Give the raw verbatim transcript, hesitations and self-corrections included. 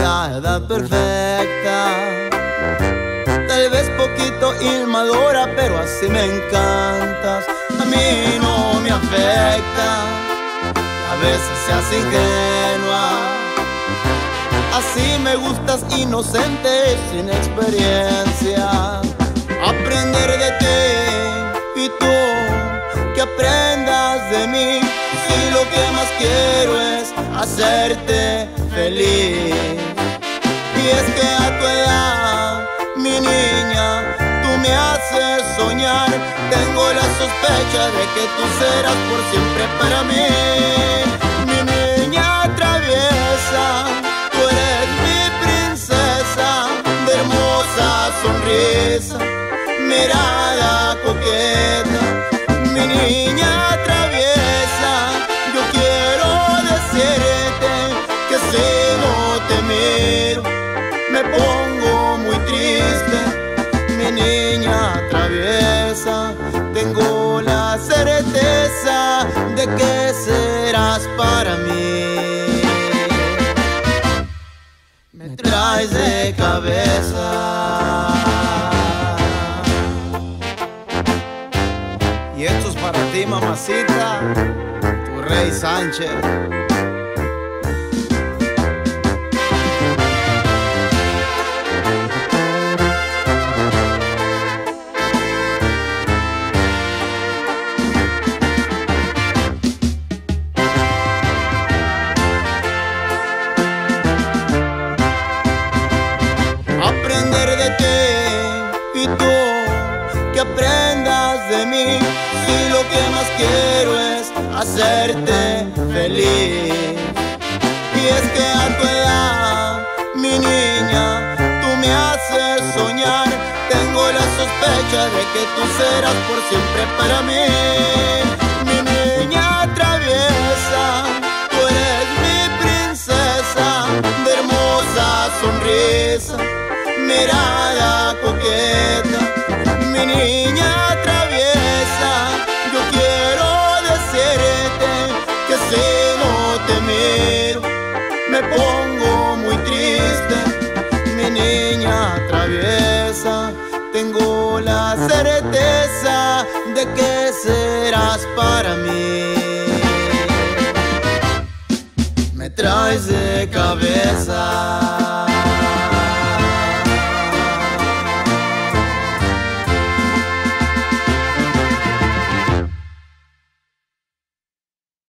la edad perfecta. Tal vez poquito inmadura, pero así me encantas. A mí no me afecta, a veces seas ingenua. Así me gustas, inocente, sin experiencia. Aprender de ti y tú que aprendas de mí. Si lo que más quiero es hacerte feliz. Y es que a tu edad, mi niña, tú me haces soñar. Tengo la sospecha de que tú serás por siempre para mí. Mi niña traviesa, tú eres mi princesa, de hermosa sonrisa, mirada coqueta. Mi niña traviesa, yo quiero decirte que si no te miro me pongo muy triste. Mi niña traviesa, tengo la certeza de que serás para mí. Me traes de cabeza. Y esto es para ti, mamacita, tu Rey Sánchez. Aprender de ti y tú que aprendas de mí. Si lo que más quiero es hacerte feliz. Y es que a tu edad, mi niña, tú me haces soñar. Tengo la sospecha de que tú serás por siempre para mí. Mi niña traviesa, tú eres mi princesa, de hermosa sonrisa, mirada coqueta. Mi niña traviesa, yo quiero decirte que si no te miro me pongo muy triste. Mi niña traviesa, tengo la certeza de que serás para mí. Me traes de cabeza.